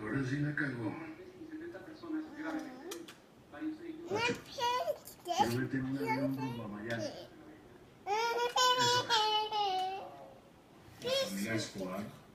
Ahora sí la cagó. 70 personas gravemente. Ocho. Quiero verte en un avión rumbo a Miami. Eso es. La familia Escobar